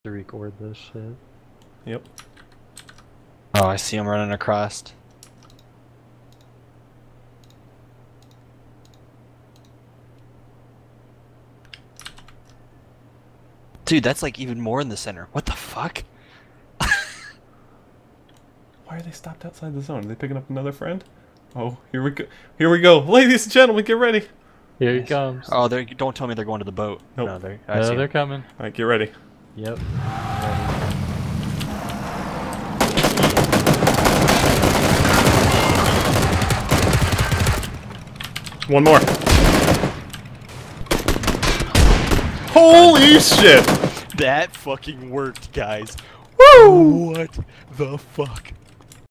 To record this shit. Yep. Oh, I see him running across. Dude, that's like even more in the center. What the fuck? Why are they stopped outside the zone? Are they picking up another friend? Oh, here we go. Here we go. Ladies and gentlemen, get ready. Here he comes. Oh, don't tell me they're going to the boat. Nope. No, They're coming. Alright, get ready. Yep. One more. Holy shit! That fucking worked, guys. Woo! What the fuck?